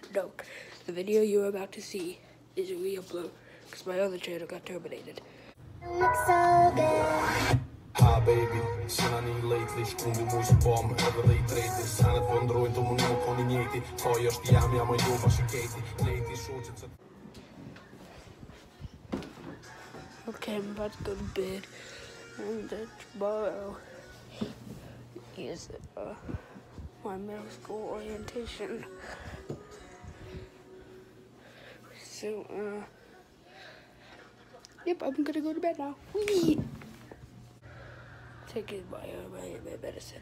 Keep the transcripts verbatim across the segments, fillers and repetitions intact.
no. The video you're about to see is a re-upload because my other channel got terminated. Look so good. Hi baby, sana ni lately, shkundi mu si bom, edhe dhe I treti, sana të vëndrojnë të më nuk koni njeti, kaj është jam, jam e do bashiketi, leti shoqet se... Okay, I'm about to go to bed, and then tomorrow is uh, my middle school orientation. So, uh, yep, I'm gonna go to bed now. Whee! Taking my, uh, my, my medicine.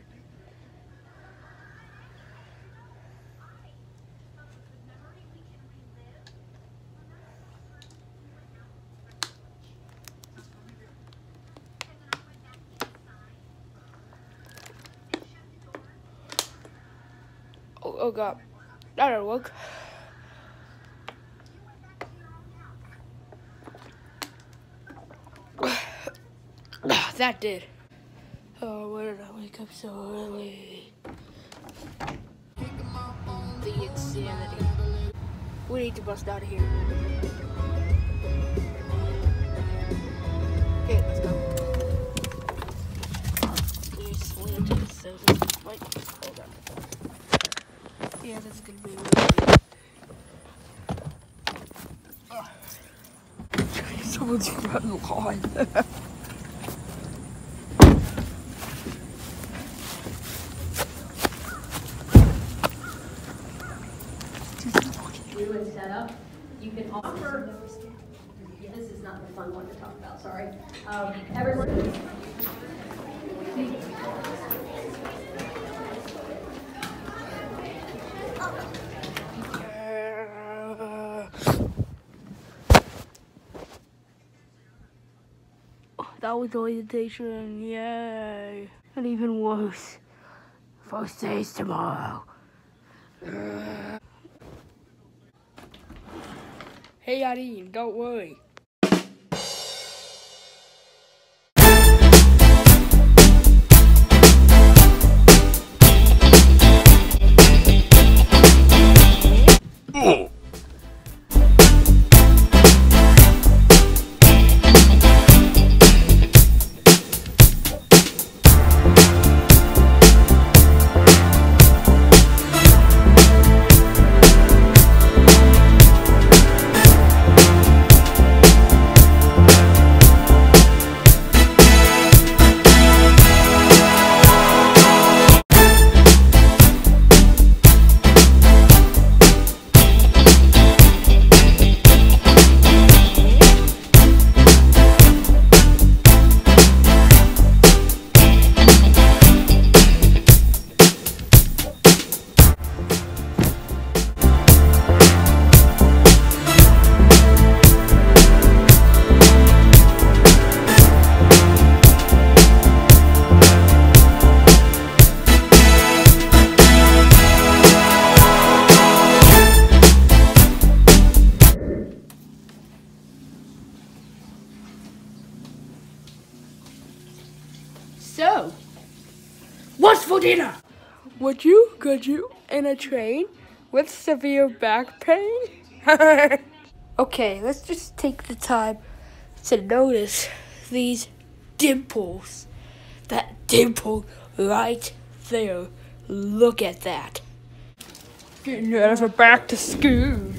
Oh, oh God, that'll work. That did. Oh, why did I wake up so early? The insanity. We need to bust out of here. Okay, let's go. We're slanted, so this might hold on. Yeah, that's gonna be really good. Someone's running lawn. And set up, you can offer. Yeah, this is not the fun one to talk about. Sorry. Um, everyone. That was orientation, yay! And even worse, first days tomorrow. Hey, Yadeen, don't worry. Oh. So, what's for dinner? Would you, could you, in a train with severe back pain? Okay, let's just take the time to notice these dimples. That dimple right there. Look at that. Getting ready for back to school.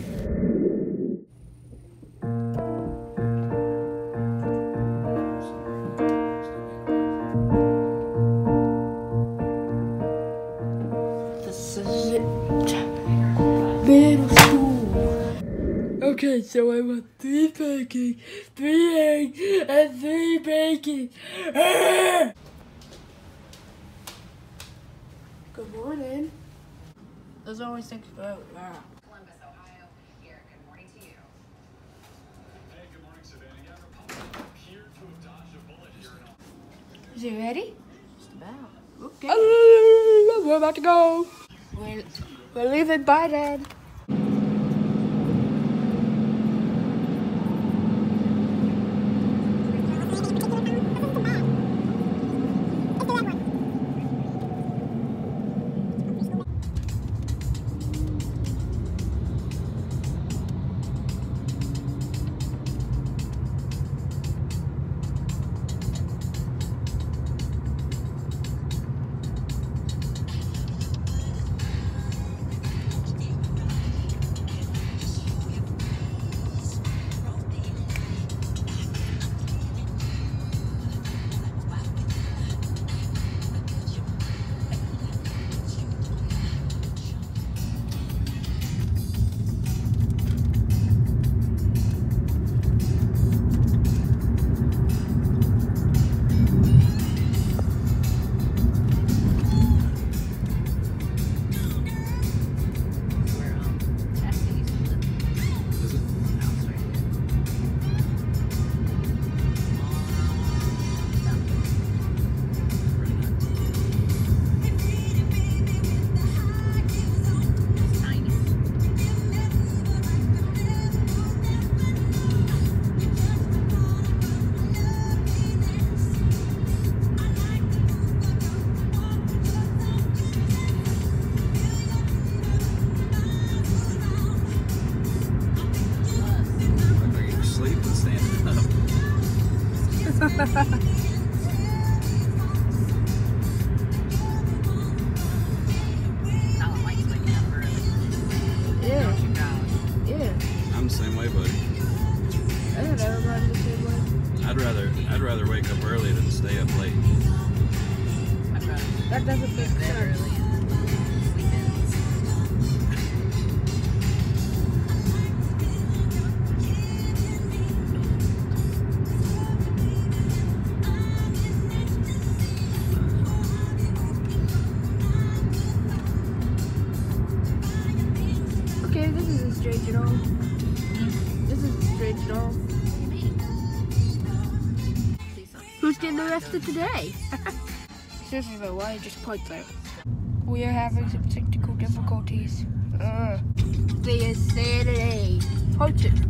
Middle school. Okay, so I want three pancakes, three eggs, and three bacon. Ah! Good morning. There's always things about that. Columbus, Ohio. Here, good morning to you. Hey, good morning, Savannah. Yeah, Republic appeared to have dodged a bullet here in Is he ready? Just about. Okay. Uh, we're about to go. We're, we're leaving. Bye, Dad. Yeah. Yeah. I'm the same way, buddy. I thought everybody was the same way. I'd rather I'd rather wake up early than stay up late. That doesn't make sense. Okay, this isn't strange at all. This isn't strange at all. Who's getting the rest of today? Seriously though, why you just point there? We are having some technical difficulties. Uh, they say today. Punch it.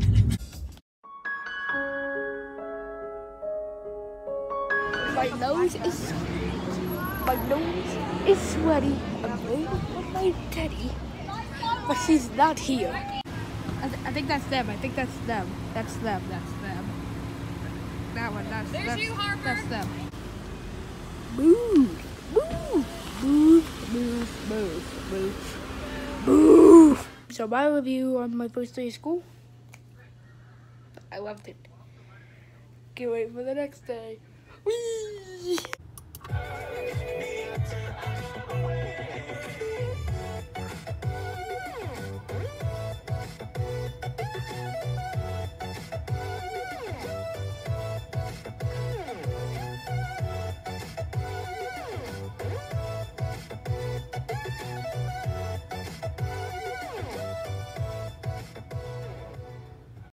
My nose is my nose is sweaty. I'm waiting for my daddy, but she's not here. I, th I think that's them. I think that's them. That's them. That's them. That one. That's There's that's, you, Harper. That's them. Move, move, move, move, move, move, move. So my review on my first day of school. I loved it. Can't wait for the next day. Whee!